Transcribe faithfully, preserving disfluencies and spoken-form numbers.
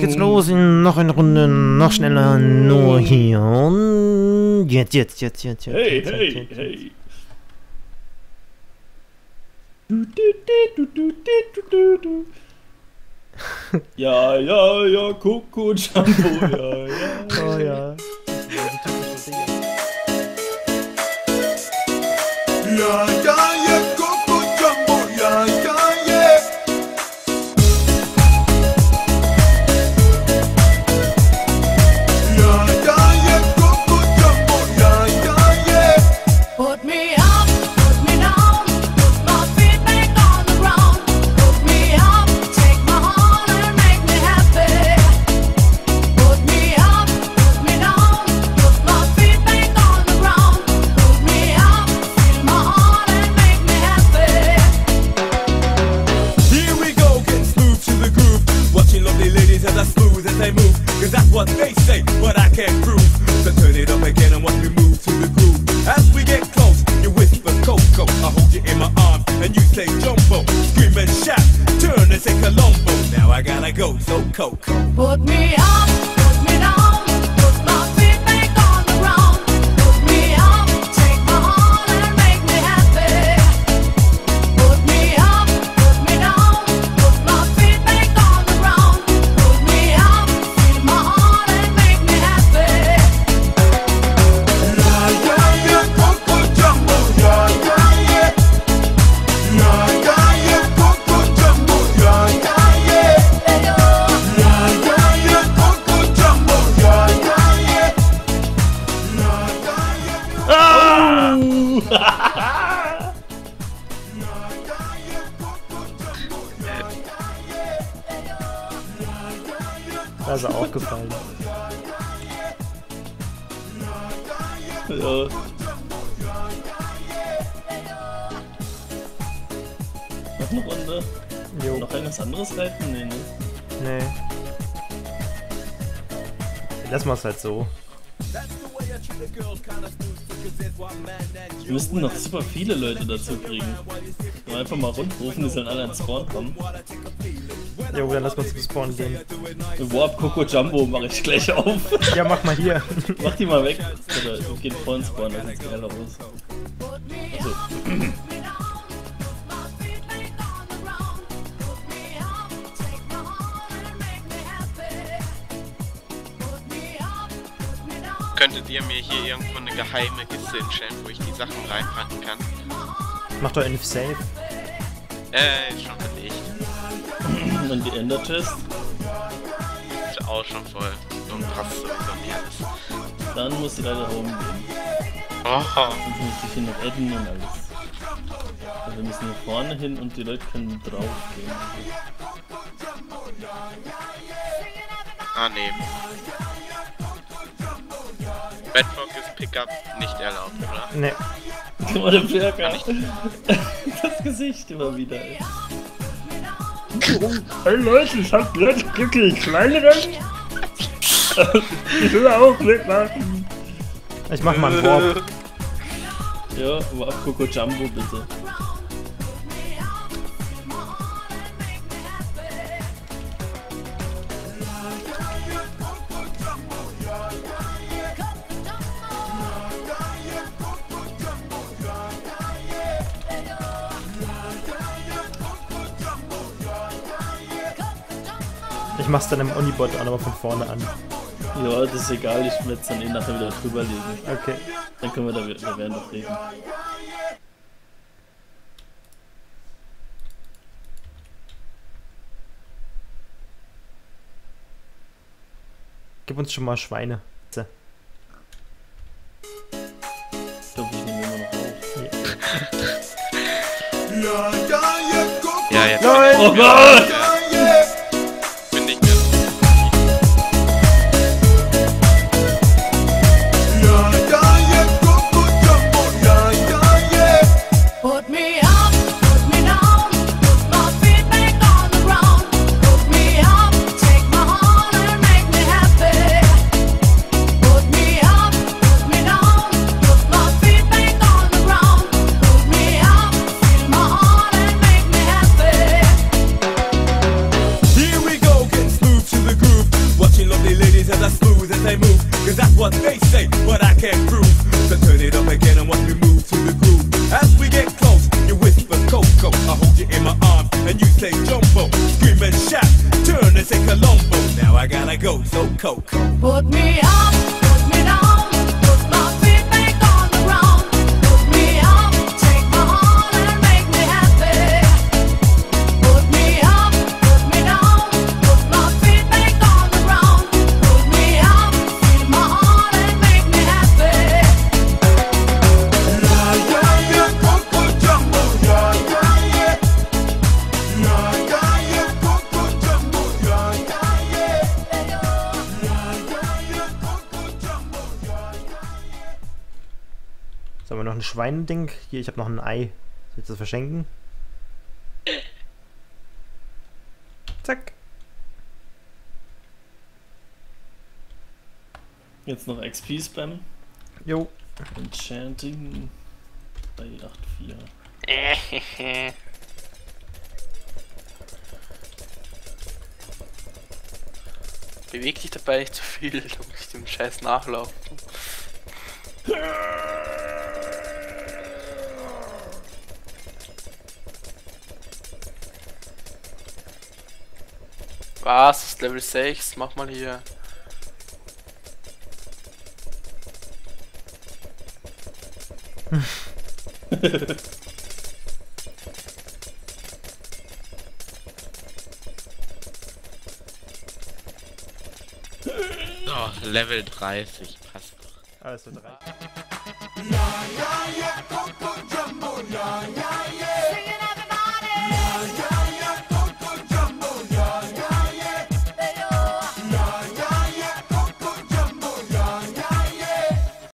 geht's los. In noch eine Runde, noch schneller, nur hier. Und jetzt, jetzt, jetzt, jetzt, jetzt. Hey, jetzt, hey, jetzt, jetzt. hey. Du, du, du, du, du, du, du. Ja, ja, ja, Coco Jumbo, ja, ja. Oh ja. Ja, ja, ja, Coco Jumbo, ja, ja, ja. Ja, ja, ja, Coco Jumbo, ja, ja, ja. Put me up, put me down, put my feet back on the ground. Put me up, take my heart and make me happy. Put me up, put me down, put my feet back on the ground. Put me up, feel my heart and make me happy. Here we go, getting smooth to the groove. Watching lovely ladies as I smooth as they move. Cause that's what they say, but I can't prove. So turn it up again and watch me move to the groove. As we get close, you whisper Coco. I hold you in my arms and you say Jumbo. Scream and shout, turn and say Colombo. Now I gotta go, so Coco. Put me up, put me down, put my feet back on the ground. Put me up, take my heart and make me happy. Put me up, put me down, put my feet back on the ground. Put me up, feel my heart and make me happy. Yeah, yeah, yeah, Coco Jumbo, yeah, yeah, yeah. Yeah, yeah, yeah, Coco Jumbo, yeah, yeah, yeah. Yeah, yeah, yeah, Coco Jumbo, yeah, yeah, yeah. Yeah, yeah, yeah. Da ist er auch gefallen. Ja. Noch eine Runde? Jo. Noch irgendwas anderes reiten? Nee, ne? Nee. Lass mal's halt so. Wir müssten noch super viele Leute dazu kriegen. Nur einfach mal rundrufen, die sollen alle ins Spawn kommen. Jo, dann lass mal zum Spawn gehen. Warp Coco Jumbo mache ich gleich auf. Ja, mach mal hier. Mach die mal weg. Oder wir gehen vor den Spawn, das sieht geiler aus. Achso. Könntet ihr mir hier irgendwo eine geheime Kiste hinstellen, wo ich die Sachen reinpacken kann? Mach doch Inf Safe. Äh, ist schon belegt. Und die Ender Chest. Ist auch schon voll. So ein Pass sowieso nie alles. Dann musst du leider oben gehen. Oh, Sonst muss ich hier noch adden und alles. Also wir müssen hier vorne hin und die Leute können drauf gehen. ah nee. Bedrock ist Pickup nicht erlaubt, oder? Nee. Guck mal, der Berger. Das Gesicht immer wieder, ey. Hey Leute, ich hab jetzt glücklich kleineren. Ich will auch mitmachen. Ich mach mal einen Warp. Ja, aber ab Coco Jumbo bitte. Ich mach's dann im Onibot an, aber von vorne an. Ja, das ist egal, ich werde es dann eh nachher wieder drüber legen. Okay. Dann können wir da, da werden noch reden. Gib uns schon mal Schweine. So. Ich glaube, ich nehme immer noch auf. Ja, ja, ja, Coco. Ja, jetzt Nein! Oh Gott! Ja, yeah. bin ich mir. Ja, ja, ja, Coco Jumbo, ja, ja, yeah. Put me up, put me down, put my feet back on the ground. Put me up, take my heart and make me happy. Put me up, put me down, put my feet back on the ground. Put me up, feel my heart and make me happy. coke. Put me up, put me down, put my feet back on the ground. Put me up, take my heart and make me happy. Put me up, put me down, put my feet back on the ground. Put me up, feel my heart and make me happy. Yeah, yeah, yeah, Coco Jumbo, yeah, yeah, yeah. Yeah, yeah, yeah, Coco Jumbo, yeah, yeah, yeah. Yeah, yeah, yeah, Coco Jumbo, yeah, yeah. So, haben wir noch ein Schweineding? Hier, ich habe noch ein Ei. Willst du das verschenken? Zack. Jetzt noch X P-Spam. Jo. Enchanting. drei acht vier. Beweg dich dabei nicht zu viel, du musst dem Scheiß nachlaufen. Was? Das ist Level sechs? Mach mal hier. So, Level dreißig, passt doch. Alles wird drei.